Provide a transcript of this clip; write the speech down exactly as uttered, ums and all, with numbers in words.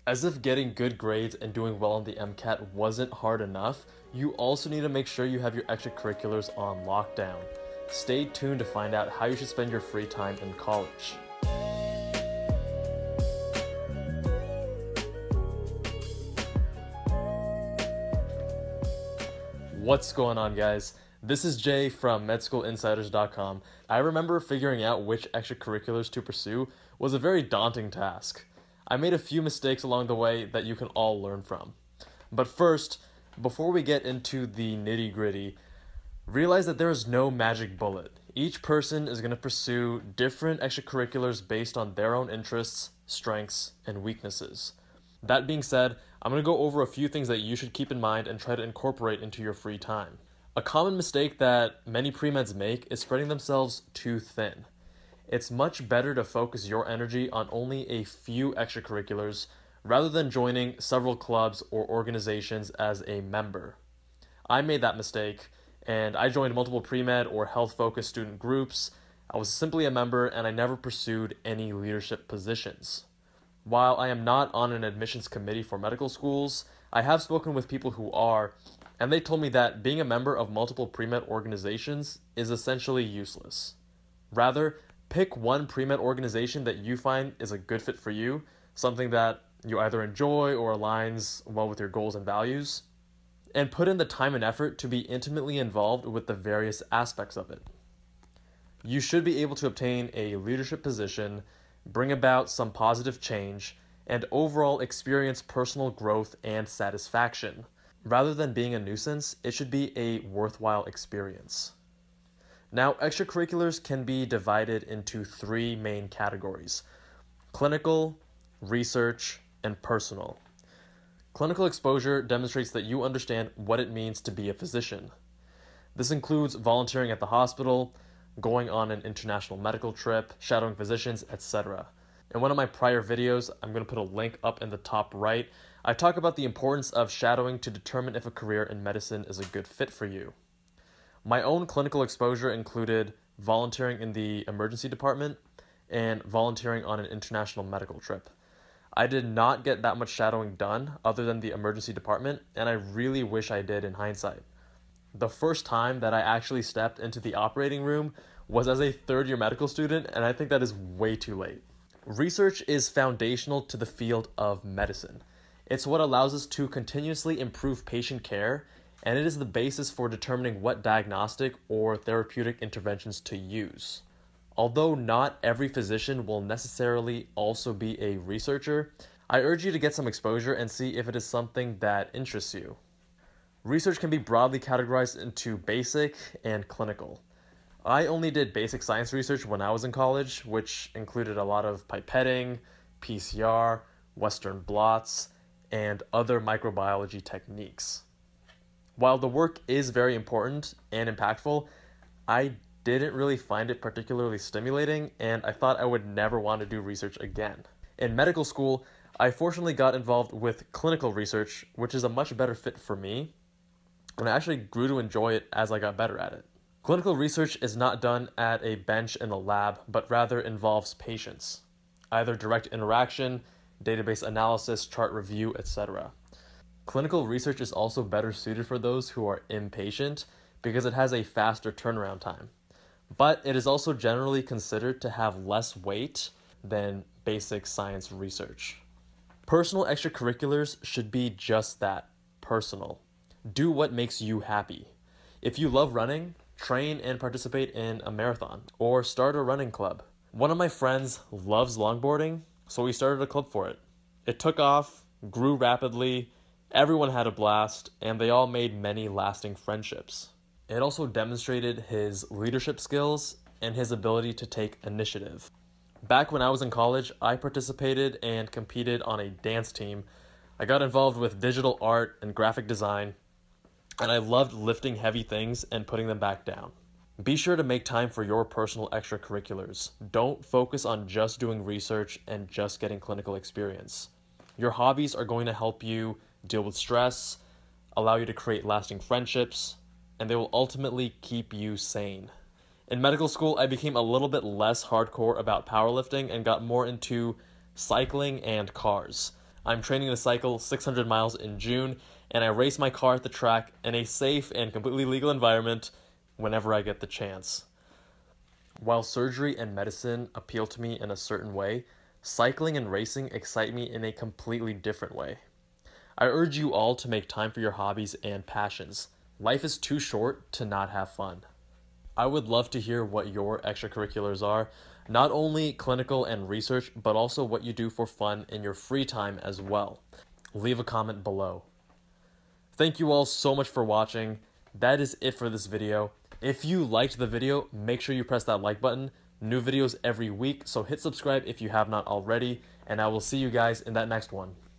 As if getting good grades and doing well on the MCAT wasn't hard enough, you also need to make sure you have your extracurriculars on lockdown. Stay tuned to find out how you should spend your free time in college. What's going on, guys? This is Jay from med school insiders dot com. I remember figuring out which extracurriculars to pursue was a very daunting task. I made a few mistakes along the way that you can all learn from. But first, before we get into the nitty-gritty, realize that there is no magic bullet. Each person is going to pursue different extracurriculars based on their own interests, strengths, and weaknesses. That being said, I'm going to go over a few things that you should keep in mind and try to incorporate into your free time. A common mistake that many pre-meds make is spreading themselves too thin. It's much better to focus your energy on only a few extracurriculars rather than joining several clubs or organizations as a member. I made that mistake, and I joined multiple pre-med or health-focused student groups. I was simply a member, and I never pursued any leadership positions. While I am not on an admissions committee for medical schools, I have spoken with people who are, and they told me that being a member of multiple pre-med organizations is essentially useless. Rather, pick one pre-med organization that you find is a good fit for you, something that you either enjoy or aligns well with your goals and values, and put in the time and effort to be intimately involved with the various aspects of it. You should be able to obtain a leadership position, bring about some positive change, and overall experience personal growth and satisfaction. Rather than being a nuisance, it should be a worthwhile experience. Now, extracurriculars can be divided into three main categories: clinical, research, and personal. Clinical exposure demonstrates that you understand what it means to be a physician. This includes volunteering at the hospital, going on an international medical trip, shadowing physicians, et cetera. In one of my prior videos, I'm going to put a link up in the top right, I talk about the importance of shadowing to determine if a career in medicine is a good fit for you. My own clinical exposure included volunteering in the emergency department and volunteering on an international medical trip. I did not get that much shadowing done other than the emergency department, and I really wish I did in hindsight. The first time that I actually stepped into the operating room was as a third-year medical student, and I think that is way too late. Research is foundational to the field of medicine. It's what allows us to continuously improve patient care, and it is the basis for determining what diagnostic or therapeutic interventions to use. Although not every physician will necessarily also be a researcher, I urge you to get some exposure and see if it is something that interests you. Research can be broadly categorized into basic and clinical. I only did basic science research when I was in college, which included a lot of pipetting, P C R, Western blots, and other microbiology techniques. While the work is very important and impactful, I didn't really find it particularly stimulating, and I thought I would never want to do research again. In medical school, I fortunately got involved with clinical research, which is a much better fit for me, and I actually grew to enjoy it as I got better at it. Clinical research is not done at a bench in a lab, but rather involves patients, either direct interaction, database analysis, chart review, et cetera. Clinical research is also better suited for those who are impatient because it has a faster turnaround time. But it is also generally considered to have less weight than basic science research. Personal extracurriculars should be just that, personal. Do what makes you happy. If you love running, train and participate in a marathon or start a running club. One of my friends loves longboarding, so we started a club for it. It took off, grew rapidly, everyone had a blast, and they all made many lasting friendships. It also demonstrated his leadership skills and his ability to take initiative. Back when I was in college, I participated and competed on a dance team. I got involved with digital art and graphic design, and I loved lifting heavy things and putting them back down. Be sure to make time for your personal extracurriculars. Don't focus on just doing research and just getting clinical experience. Your hobbies are going to help you deal with stress, allow you to create lasting friendships, and they will ultimately keep you sane. In medical school, I became a little bit less hardcore about powerlifting and got more into cycling and cars. I'm training to cycle six hundred miles in June, and I race my car at the track in a safe and completely legal environment whenever I get the chance. While surgery and medicine appeal to me in a certain way, cycling and racing excite me in a completely different way. I urge you all to make time for your hobbies and passions. Life is too short to not have fun. I would love to hear what your extracurriculars are, not only clinical and research, but also what you do for fun in your free time as well. Leave a comment below. Thank you all so much for watching. That is it for this video. If you liked the video, make sure you press that like button. New videos every week, so hit subscribe if you have not already, and I will see you guys in that next one.